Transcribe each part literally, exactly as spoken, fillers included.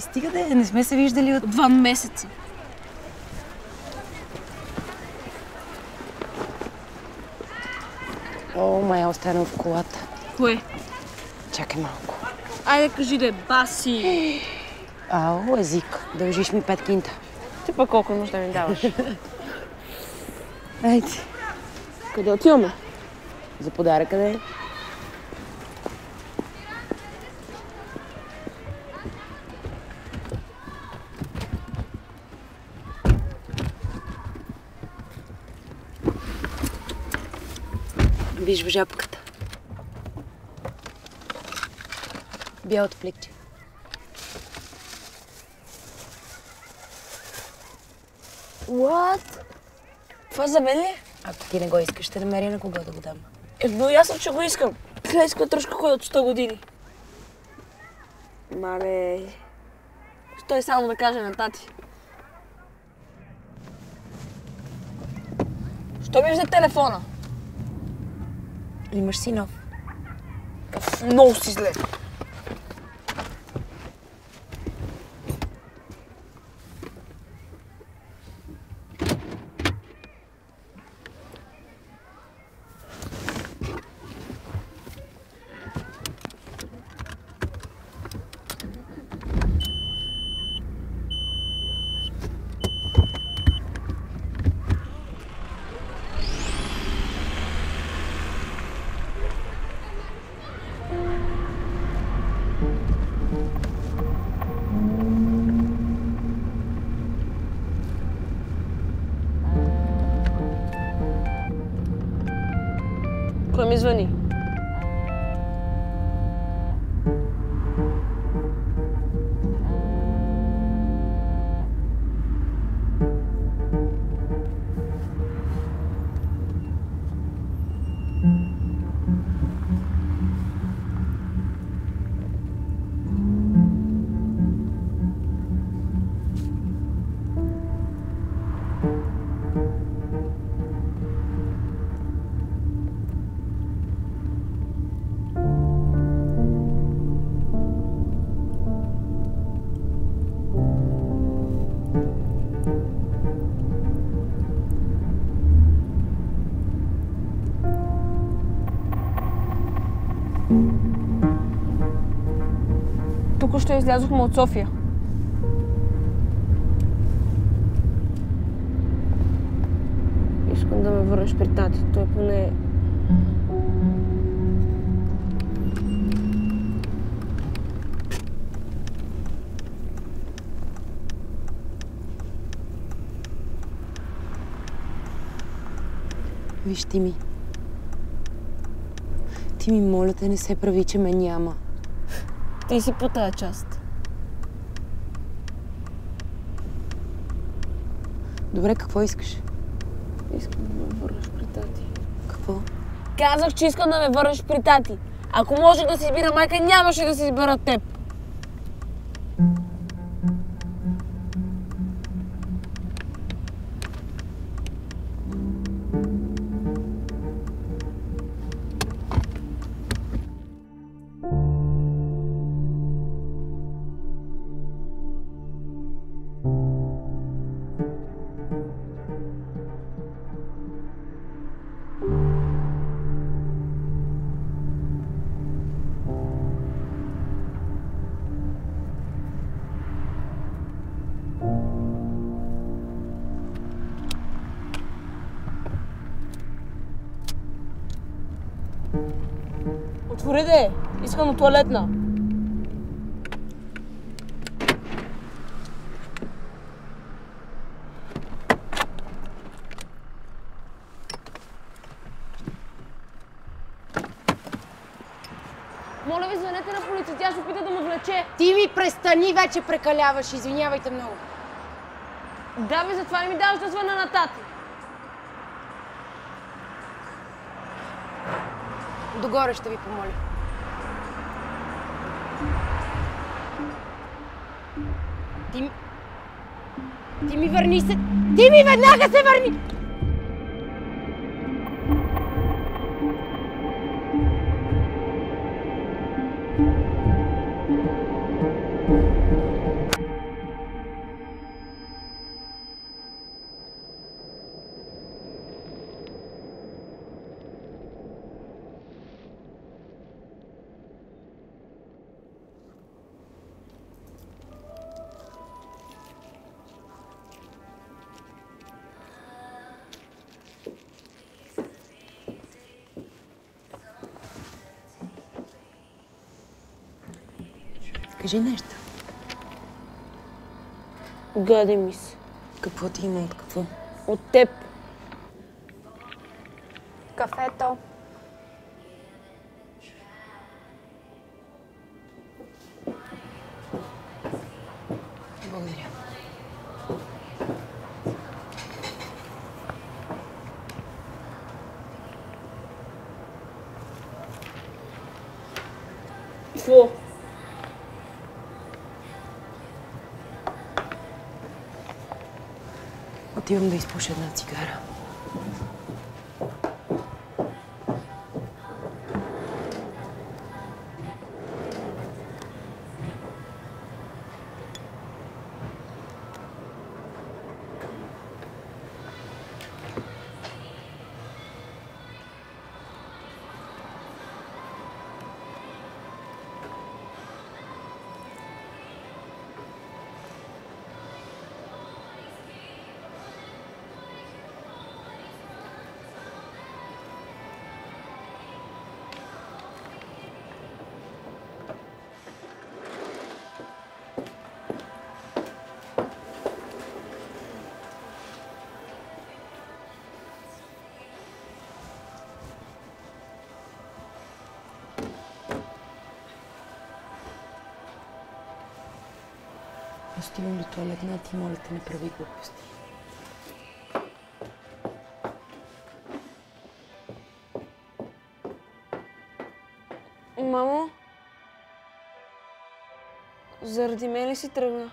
Стига да не сме се виждали от два месеца. О, май е останал в колата. Кое? Чакай малко. Айде кажи да е баси. Ау, език. Дължиш ми пет кинта. Ти пък колко имаш да ми даваш? Айде. Къде отиваме? За подаръка да е. Виж в жапката. Бялото плекче. What? Това за мен ли? Ако ти не го искаш, ще намеря на кого да го дам. Е, но ясно, че го искам. Тя иска трошка кой от сто години. Мале... Стой само да каже на тати. Що ми взе телефона? Имаш си нов. Много си зле. Кой ми звъни? Току-що излязохме от София. Искам да ме върнеш при тати. Той поне... Виж, Тими. Тими, моля те, не се прави, че ме няма. Ти си по тая част. Добре, какво искаш? Искам да ме върнеш при тати. Какво? Казах, че искам да ме върнеш при тати. Ако може да си избира майка, нямаше да си избера теб. Отвори де! Искам на туалетна. Моля ви, звънете на полиция, тя се опита да ме влече. Ти ми престани, вече прекаляваш. Извинявайте много. Да, ви, затова не ми даваш да звъна на тати. Догоре ще ви помоля. Ти... Ти ми върни се... Ти ми веднага се върни! Кажи нещо. Гади ми се. Какво ти има? От какво? От теб. Кафето. Благодаря. Какво? Отивам да изпуша една цигара. Отивам до туалетната и моля те, не прави глупости. Мамо? Заради мен ли си тръгна?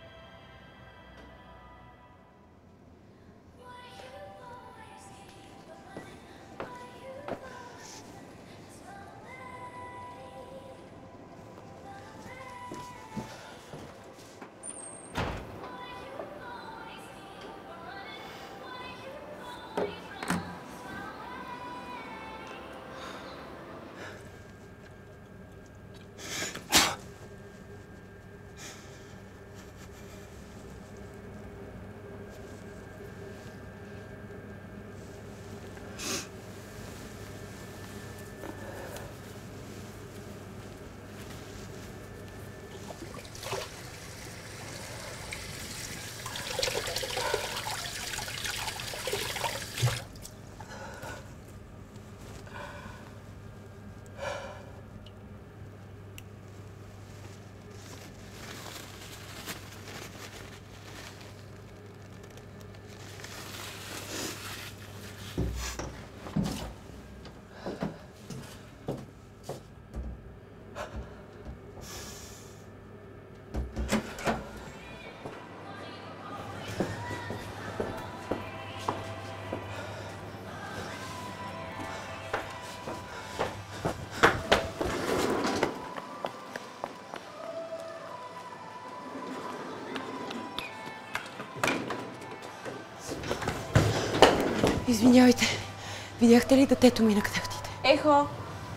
Извинявайте. Видяхте ли детето ми на катахтите? Ехо!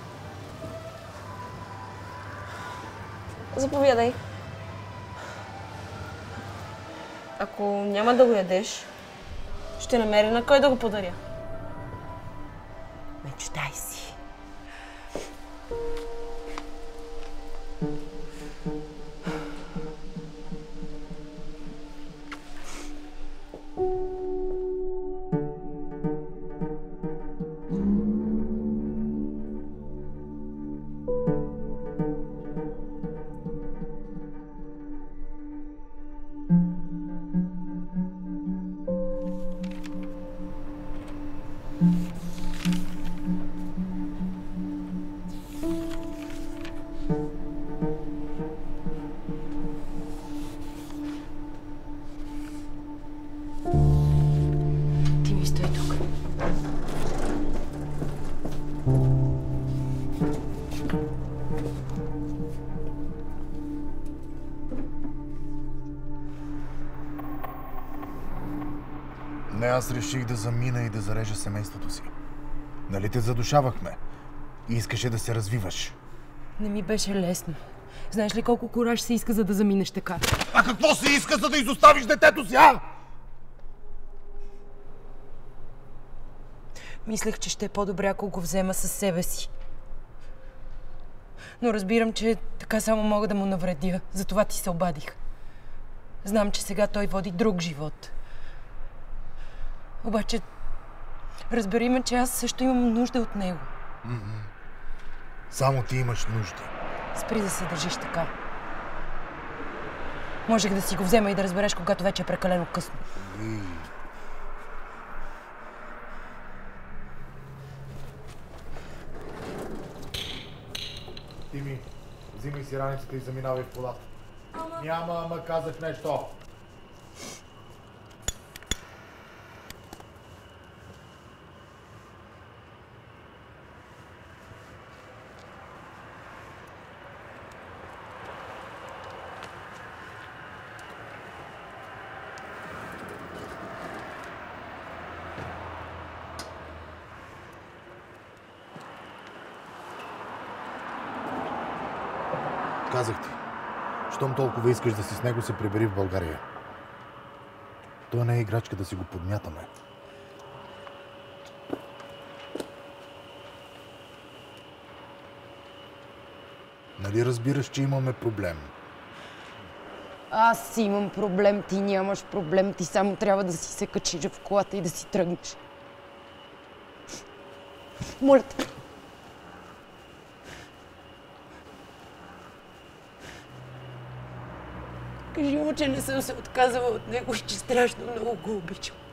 Заповядай. Ако няма да го ядеш, ще намеря на кой да го подаря. Мечтай си. Тими, стой тук. Не, аз реших да замина и да зарежа семейството си. Нали те задушавахме? И искаше да се развиваш. Не ми беше лесно. Знаеш ли колко кураж се иска, за да заминеш така? А какво се иска, за да изоставиш детето си, а? Мислех, че ще е по-добре, ако го взема със себе си. Но разбирам, че така само мога да му навредя. Затова ти се обадих. Знам, че сега той води друг живот. Обаче, разбери ме, че аз също имам нужда от него. Mm-hmm. Само ти имаш нужда. Спри да се държиш така. Можех да си го взема и да разбереш, когато вече е прекалено късно. И... Тими, взимай си раницата и заминавай в колата. Ама... Няма, ама казах нещо. Казах ти, щом толкова искаш да си с него, се прибери в България. Той не е играчка да си го подмятаме. Нали разбираш, че имаме проблем? Аз си имам проблем, ти нямаш проблем, ти само трябва да си се качиш в колата и да си тръгнеш. Моля те. Кажи му, че не съм се отказала от него и че страшно много го обичам.